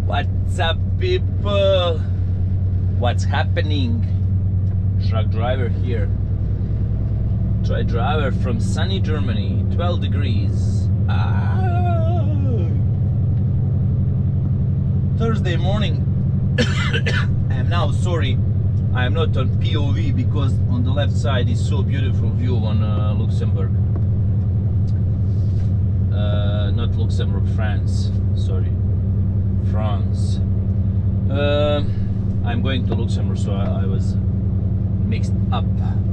What's up, people? What's happening? Truck driver here. Truck driver from sunny Germany, 12 degrees. Thursday morning. I am now sorry. I am not on POV because on the left side is so beautiful view on Luxembourg. Not Luxembourg, France. Sorry. France. I'm going to Luxembourg, so I was mixed up.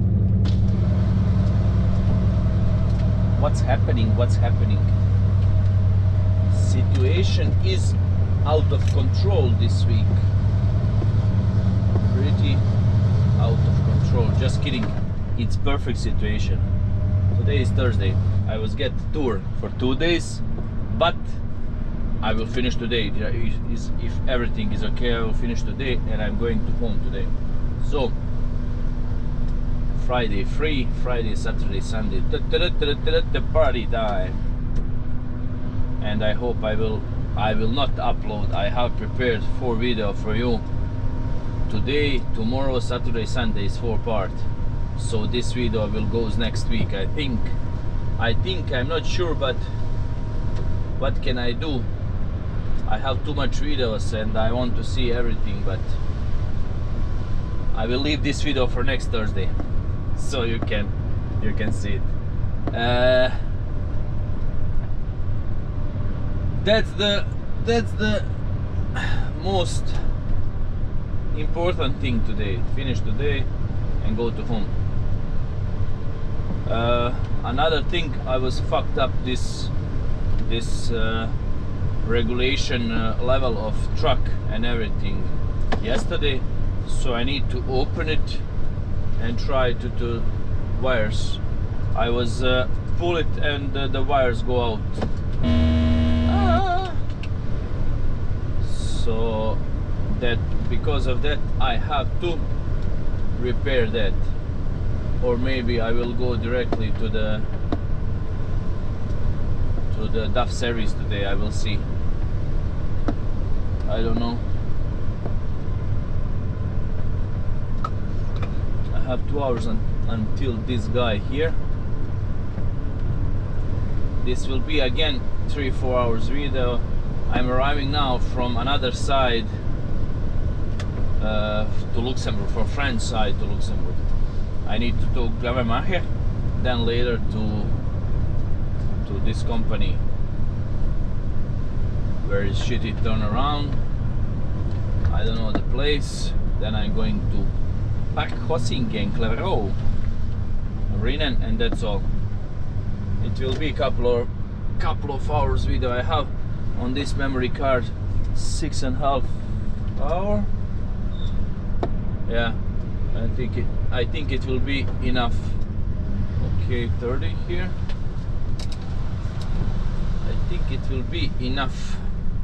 What's happening? What's happening? Situation is out of control this week. Pretty out of control. Just kidding. It's perfect situation. Today is Thursday. I was get tour for 2 days, but I will finish today. If everything is okay, I will finish today, and I'm going to home today. So Friday free, Friday, Saturday, Sunday, the party time. And I hope I will not upload. I have prepared 4 videos for you. Today, tomorrow, Saturday, Sunday is 4 part. So this video will go next week. I think I'm not sure, but what can I do? I have too much videos and I want to see everything, but I will leave this video for next Thursday, so you can see it. That's the most important thing today. Finish today and go to home. Another thing, I was fucked up this regulation level of truck and everything yesterday, so I need to open it and try to wires. I was pull it and the wires go out. So that because of that I have to repair that, or maybe I will go directly to the DAF service today. I will see. I don't know. I have 2 hours until this guy here. This will be again 3-4 hours video. I'm arriving now from another side to Luxembourg, from French side to Luxembourg. I need to talk Gravenmacher, then later to this company where is shitty turnaround. I don't know the place. Then I'm going to Parkhossingen, Clevereux, Rinnen, and that's all. It will be a couple of hours video. I have on this memory card 6.5 hours. Yeah, I think it will be enough. Okay, 30 here. I think it will be enough.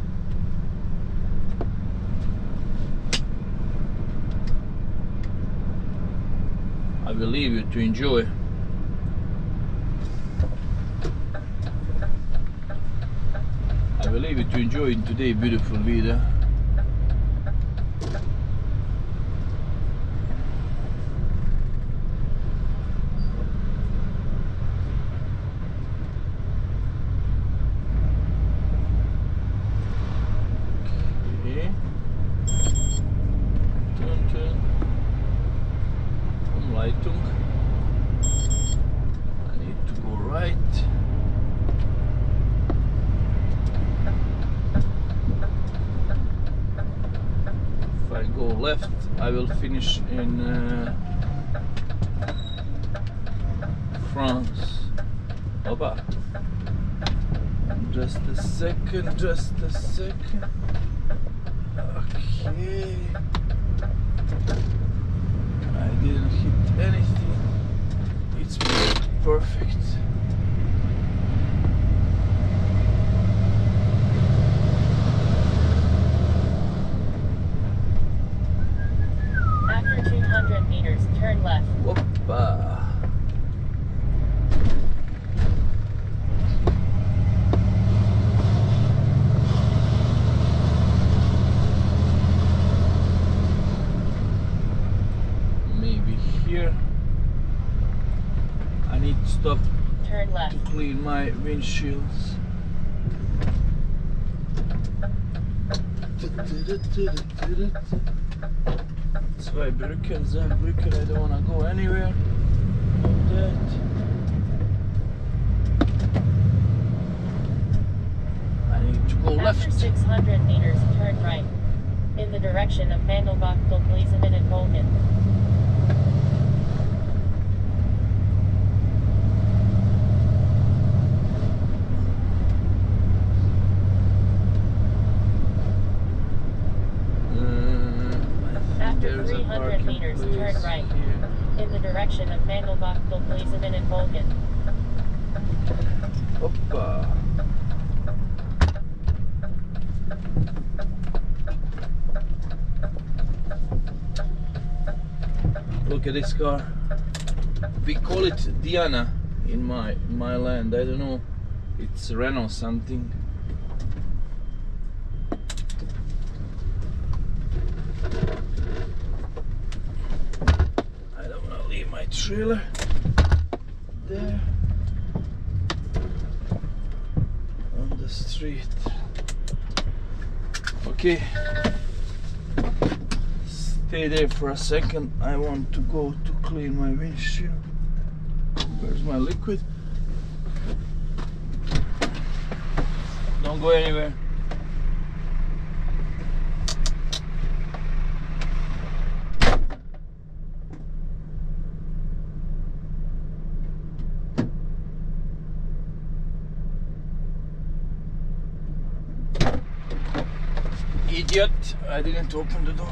I will leave you to enjoy. I will leave you to enjoy today's beautiful video. I need to go right. If I go left, I will finish in France. Opa. Just a second. Okay. I didn't hit anything. It's perfect. After 200 meters, turn left. Whoopa. clean my windshields. Zweibrücken, Saarbrücken, I don't want to go anywhere. That. I need to go After left. 600 meters, turn right. In the direction of Mandelbach, Gleason and Volgen. After 300 meters, turn right. Here. In the direction of Mandelbach, Gleason and Volgen. Hoppa. Look at this car. We call it Diana in my land. I don't know. It's Renault something. I don't want to leave my trailer there on the street. Okay. Stay there for a second. I want to go to clean my windshield. Where's my liquid? Don't go anywhere. Idiot! I didn't open the door.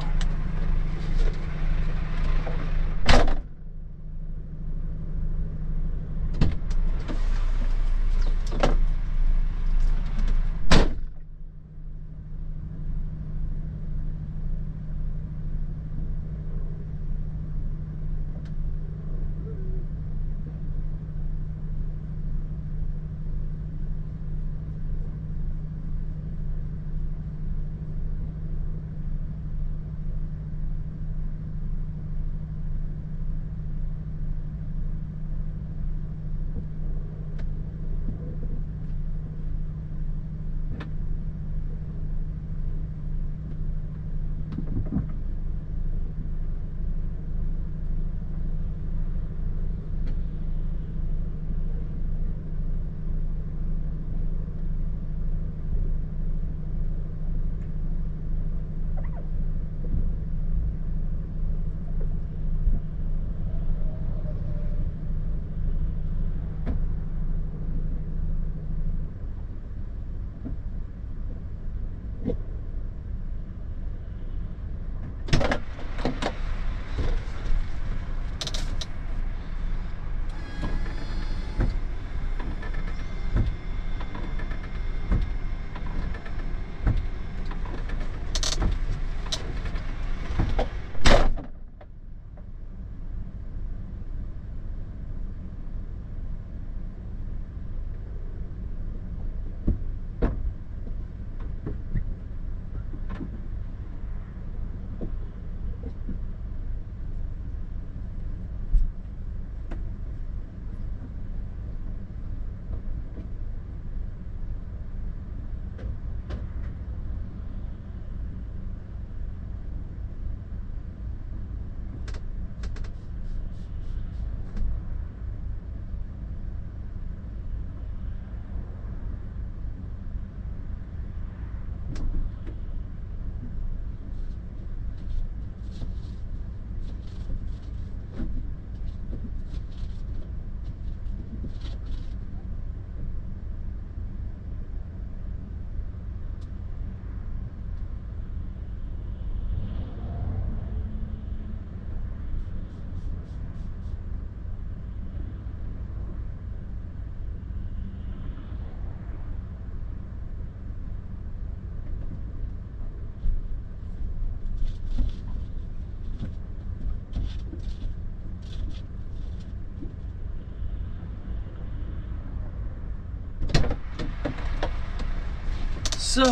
So,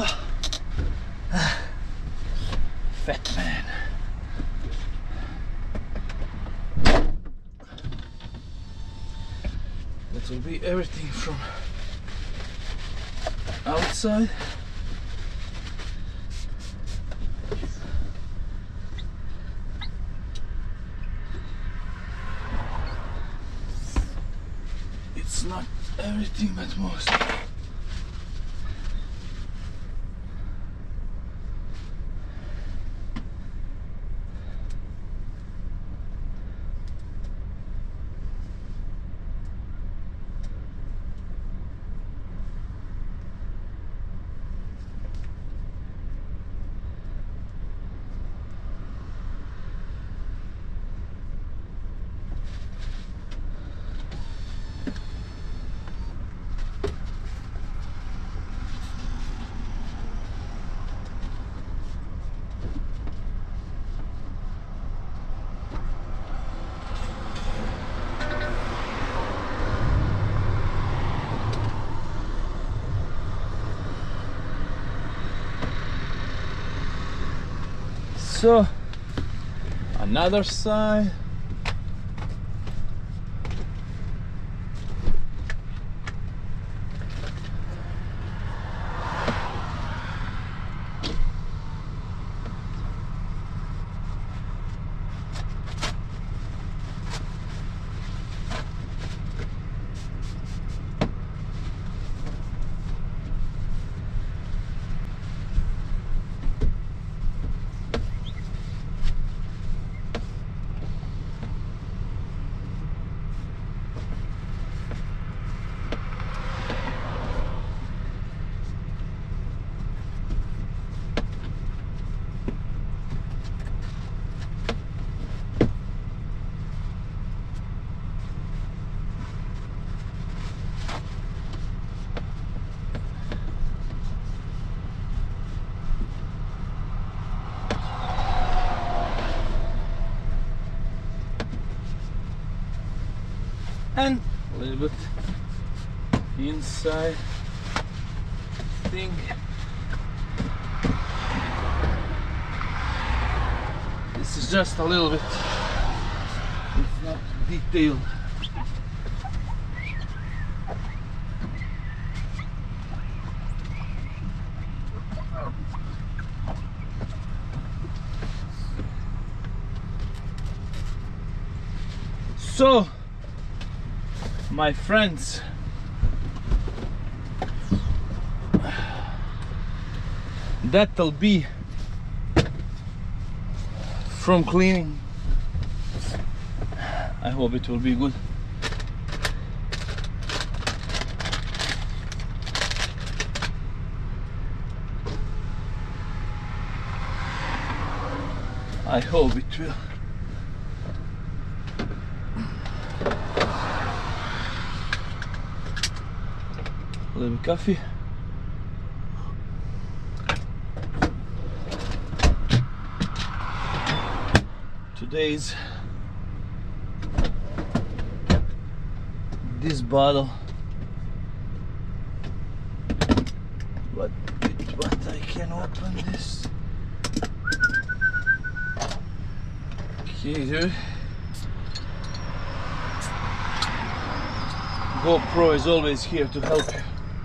fat man. That That will be everything from outside. It's not everything, but most. So, another side. And a little bit inside thing. This is just a little bit, it's not detailed. So, my friends, that'll be from cleaning. I hope it will be good. I hope it will. A little coffee. Today's this bottle, but I can open this. Okay, dude. GoPro is always here to help you.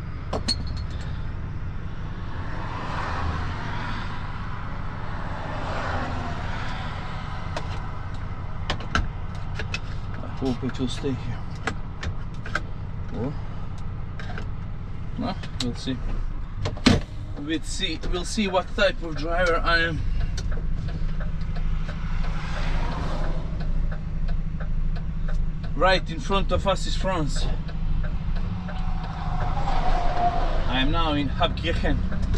I hope it will stay here. Or no, we'll see. We'll see what type of driver I am. Right in front of us is France. I am now in Habkirchen.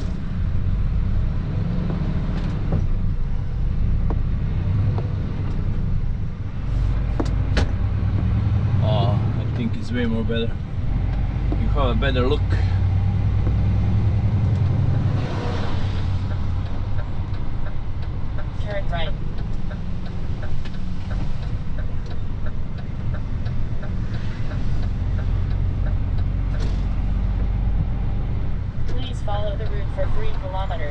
Oh, I think it's way more better. You have a better look. Turn right. Please follow the route for 3 kilometers.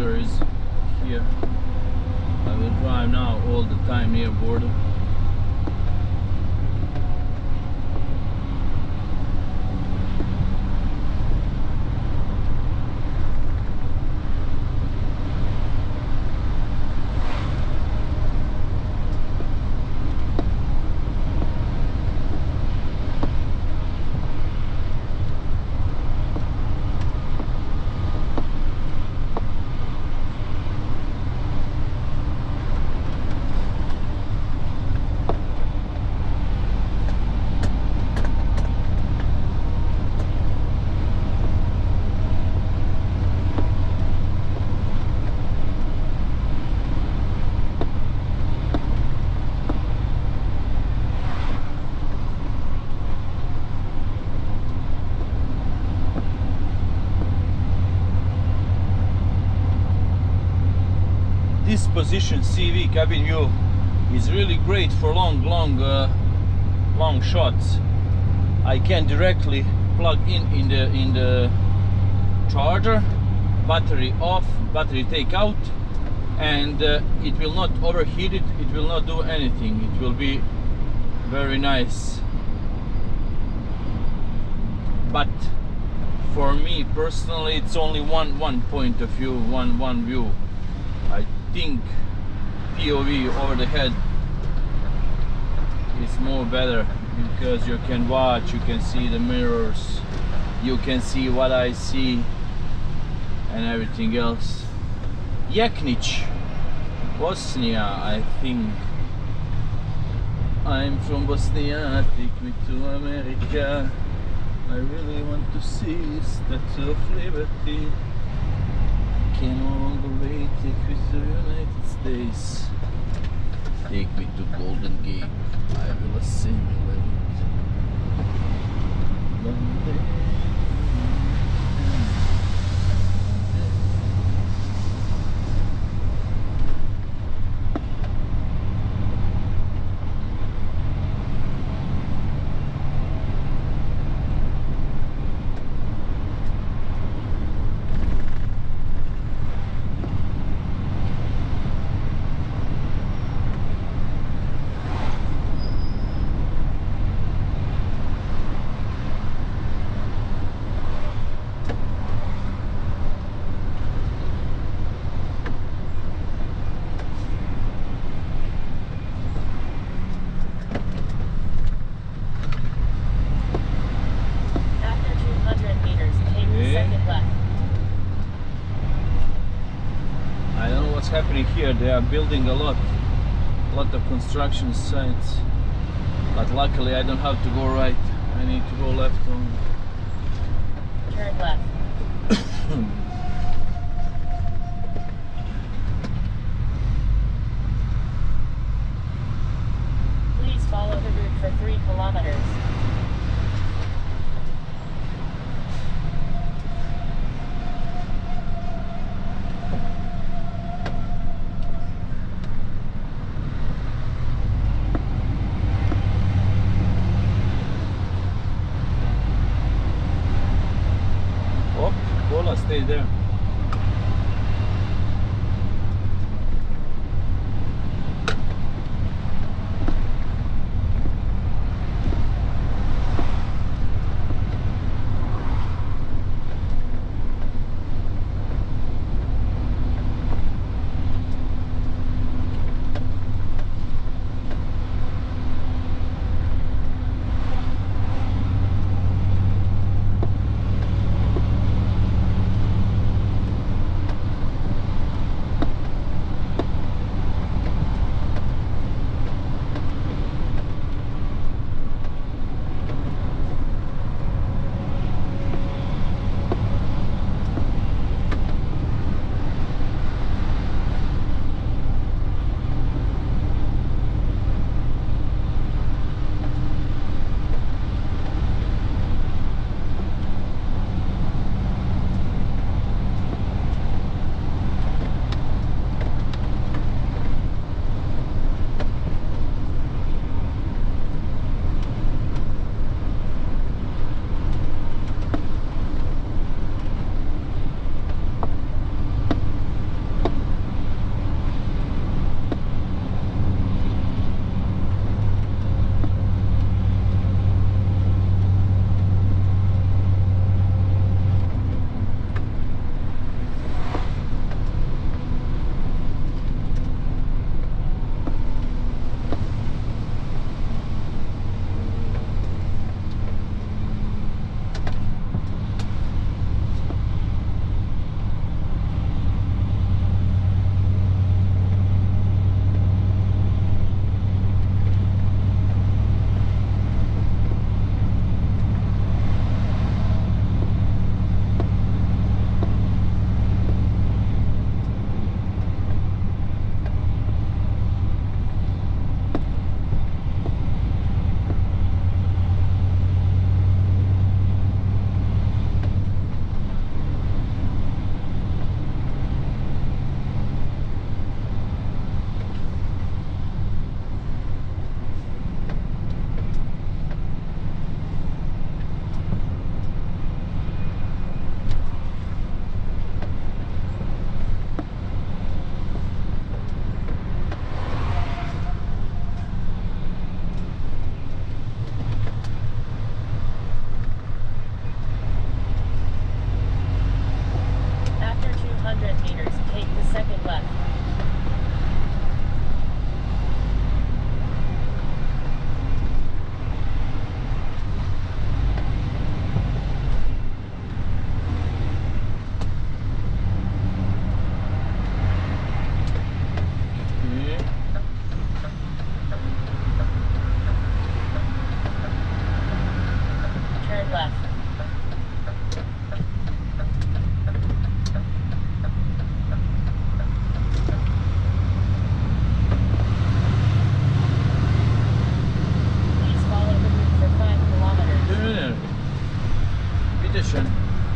border is here. I will drive now all the time near border. This position CV cabin view is really great for long shots. I can directly plug in the charger, battery off, battery take out, and it will not overheat it. It will not do anything. It will be very nice. But for me personally, it's only one point of view, one view. I think POV over the head is more better, because you can watch, you can see the mirrors, you can see what I see and everything else. Jeknic, Bosnia, I think. I'm from Bosnia, take me to America. I really want to see Statue of Liberty. Can no longer wait, take me to the United States. Take me to Golden Gate. I will assimilate. London. Happening here, they are building a lot of construction sites, but luckily I don't have to go right, I need to go left only. Turn left. Please follow the route for 3 kilometers. Stay there. 100 meters, take the second left. Turn left. Please follow the route for 5 kilometers. Bitteschön.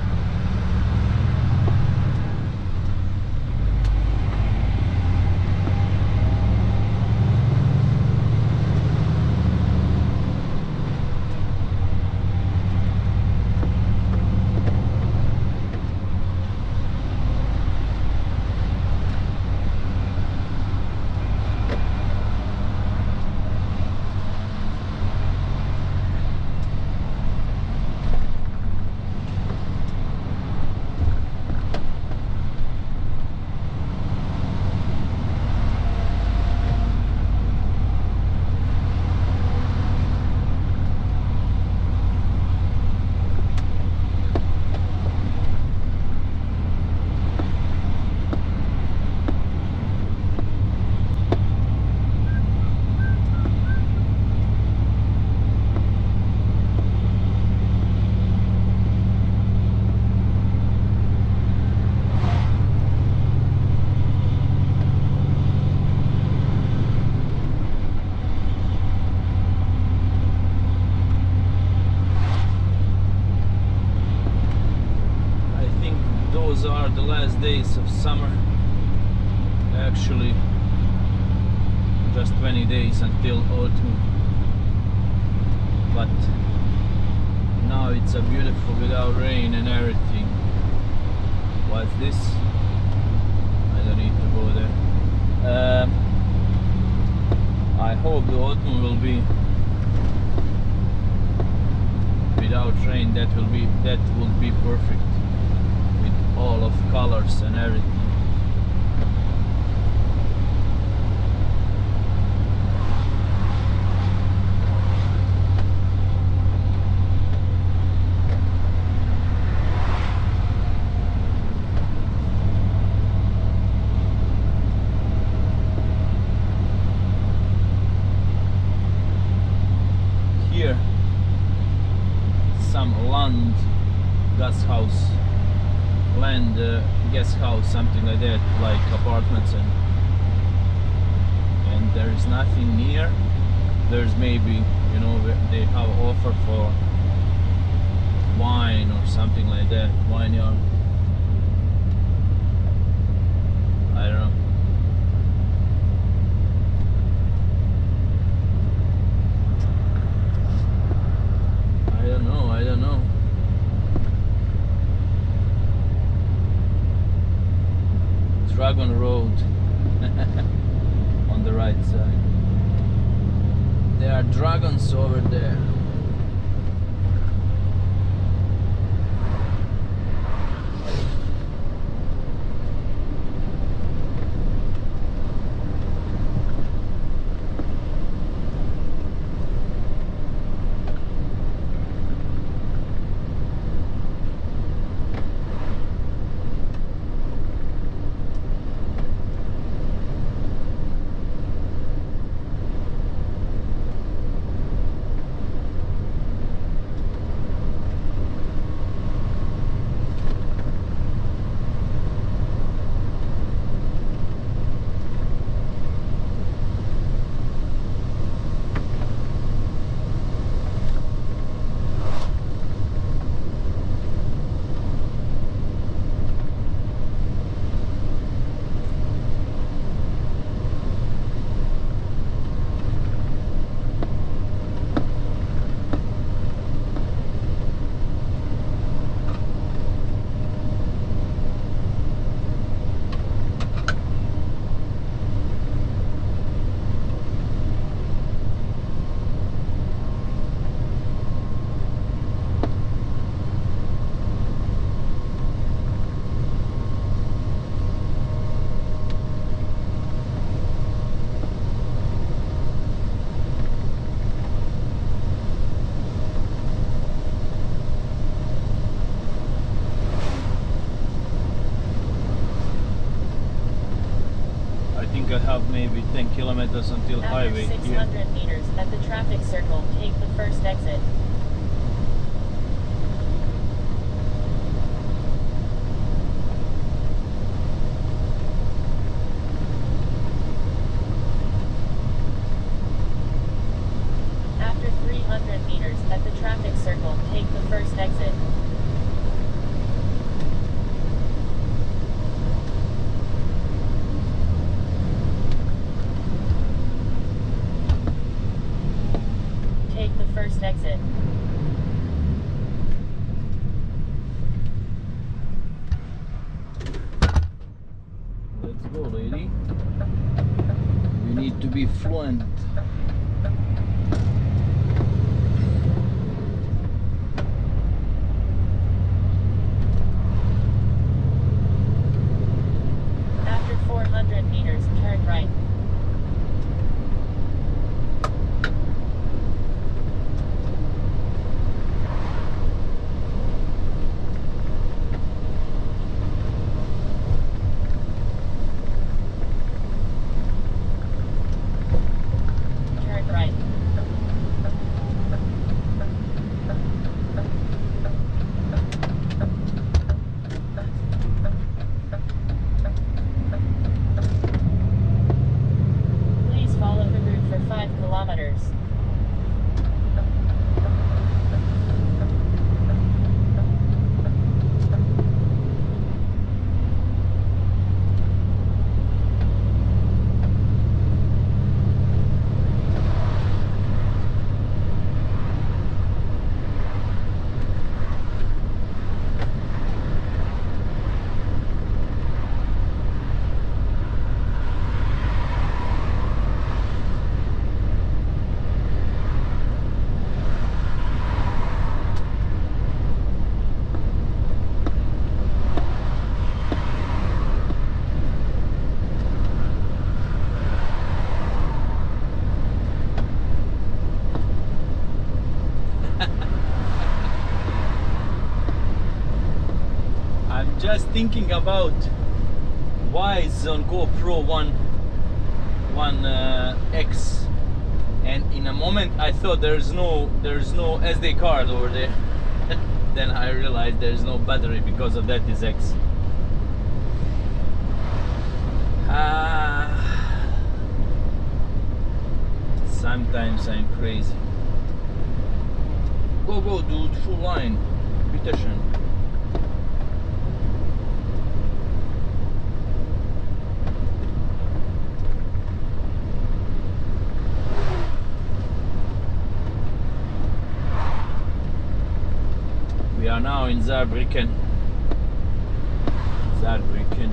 Those are the last days of summer. Actually, just 20 days until autumn. But now it's a beautiful without rain and everything. What's this? I don't need to go there. I hope the autumn will be without rain. That would be perfect. All of colors and everything. Here, some land gas house. Land guest house, something like that, like apartments, and there is nothing near. There's maybe, you know, they have offer for wine or something like that, wine yard. I don't know. I don't know. Dragon Road on the right side. There are dragons over there. I have maybe 10 kilometers until After highway 600 here. meters at the traffic circle, take the first exit. After 300 meters at the traffic circle, take the first exit. Take the first exit. Let's go, lady. We need to be fluent. After 400 meters, turn right. Turn right. Please follow the route for 5 kilometers. I'm just thinking about why is on GoPro 1 X, and in a moment I thought there's no SD card over there. Then I realized there's no battery, because of that is X. Sometimes I'm crazy. Go dude, full line. Bitteschön. We are now in Saarbrücken. Saarbrücken.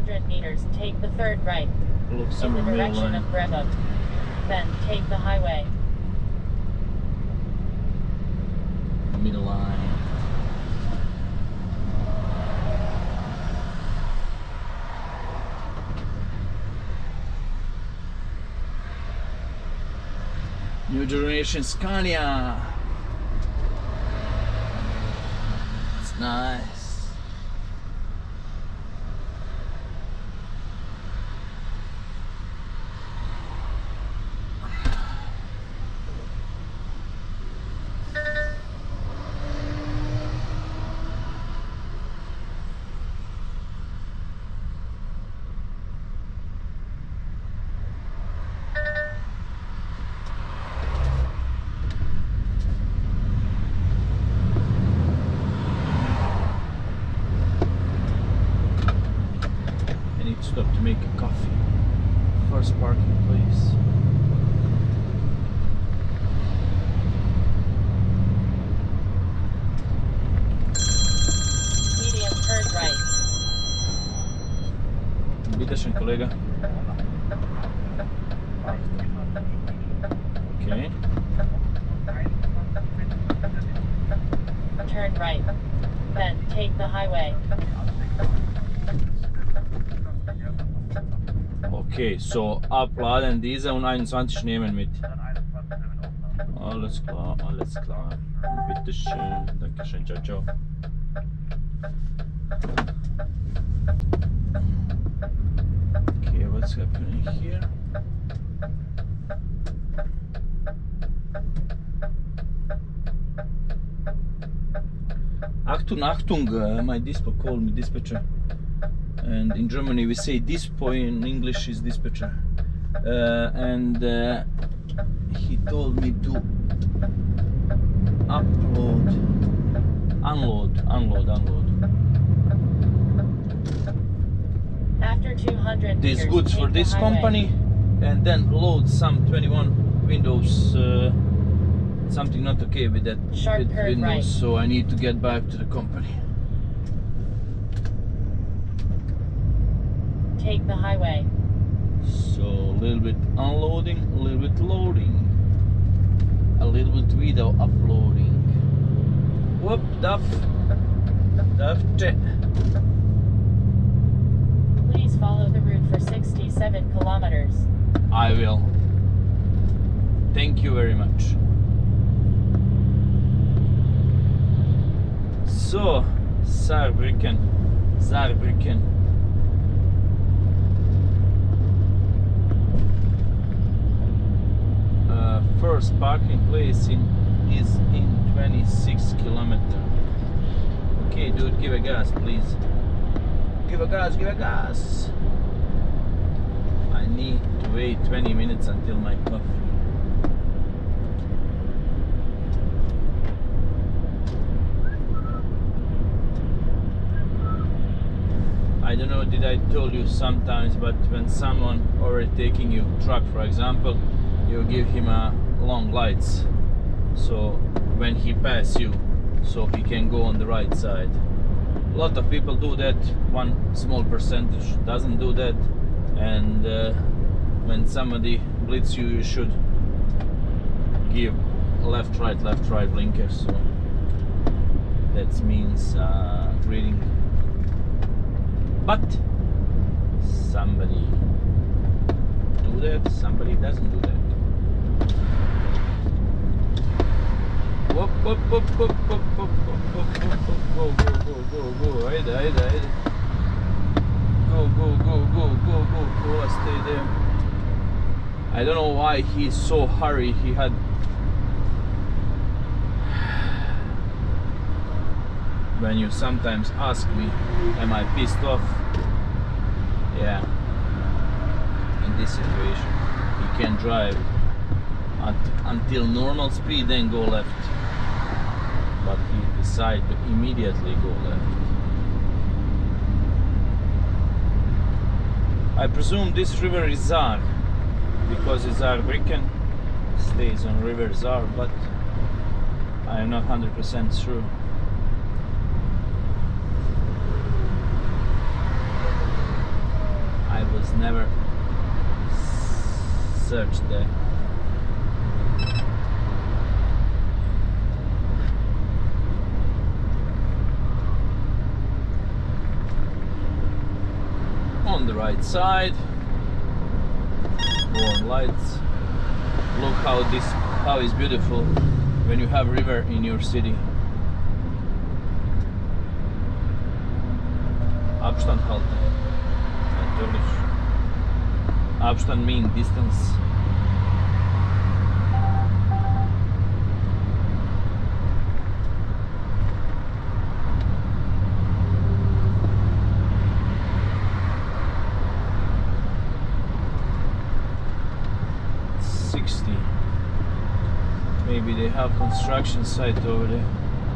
200 meters, take the third right. Looks In the middle direction line. of Brevard. Then take the highway. Middle line. New generation Scania. It's nice. Stop to make a coffee. First parking place. Medium, turn right. Bitteschön, kolega. Okay. Turn right. Then take the highway. Okay, so abladen diese und 21 nehmen mit. Alles klar, alles klar. Bitteschön, dankeschön, ciao, ciao. Okay, what's happening here? Achtung, Achtung, my dispatcher called me, dispatcher. And in Germany we say dispo, in English is dispatcher. And he told me to unload. After 200 This meters, goods for take the this highway. company and then load some 21 windows. Something not okay with that Sharp with curve windows, right. so I need to get back to the company. Take the highway. So a little bit unloading, a little bit loading, a little bit video uploading. Whoop, duff check. Please follow the route for 67 kilometers. I will. Thank you very much. So, Saarbrücken. First parking place is in 26 kilometers. Okay, dude, give a gas, please. Give a gas. I need to wait 20 minutes until my coffee. I don't know, did I told you sometimes, but when someone overtaking you truck, for example, you give him a long lights, so when he pass you, so he can go on the right side. A lot of people do that, one small percentage doesn't do that, and when somebody blitz you, you should give left right blinker, so that means reading. But somebody do that, somebody doesn't do that. Whoop, whoop, whoop, whoop, whoop, whoop, whoop, whoop, whoop, go, haydi. Go, stay there. I don't know why he's so hurry. He had when you sometimes ask me, am I pissed off? Yeah. In this situation, you can drive until normal speed, then go left. But he decided to immediately go left. I presume this river is Saar, because it's Saarbrücken stays on river Saar, but I am not 100% sure. I was never searched there. On the right side, warm lights. Look how is beautiful when you have river in your city. Abstandhalten. Natürlich. Abstand means distance. Maybe they have construction site over there.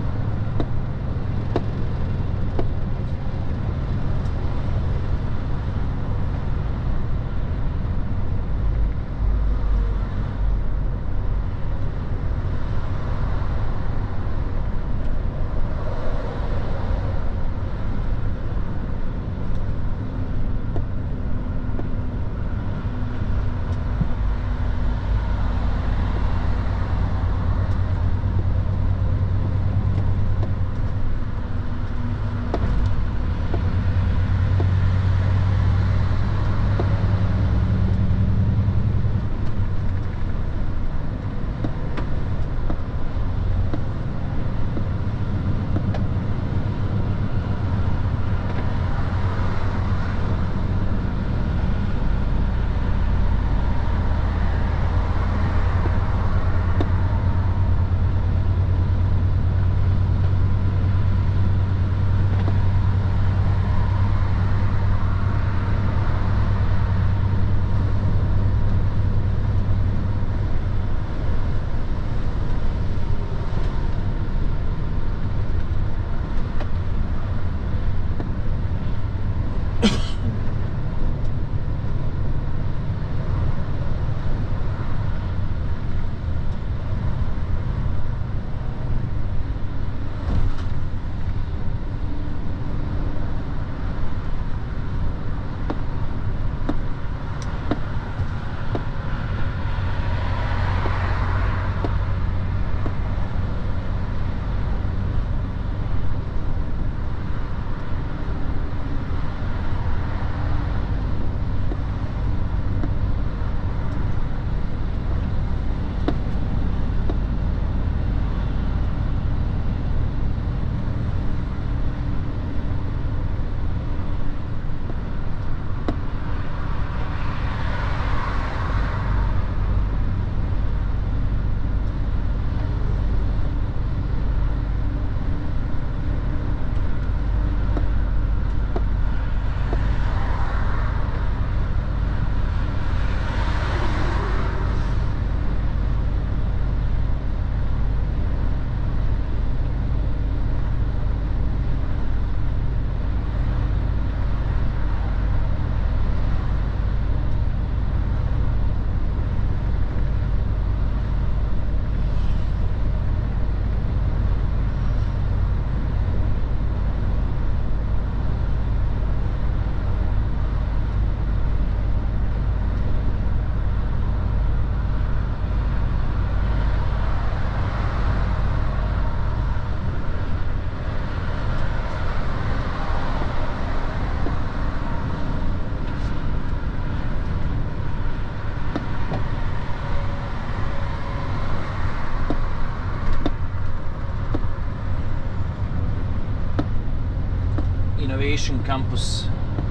Innovation Campus.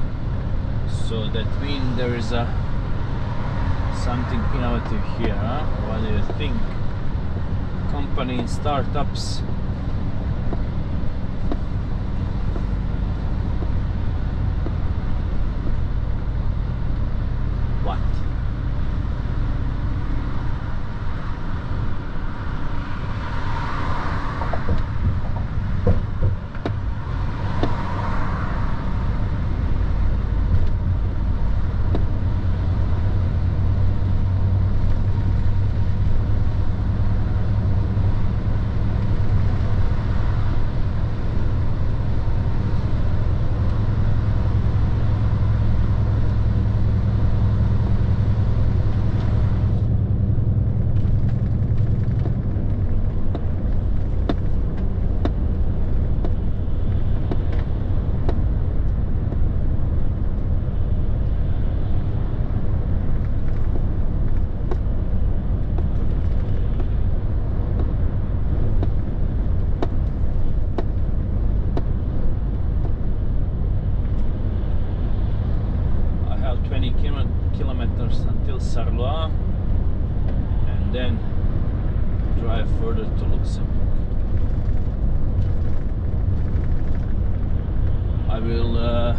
So that means there is a something innovative here, huh? What do you think? Company startups. What? first until Sarlois and then drive further to Luxembourg. I will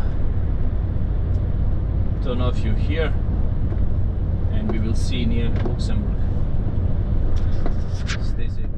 turn off you here and we will see near Luxembourg. Stay safe.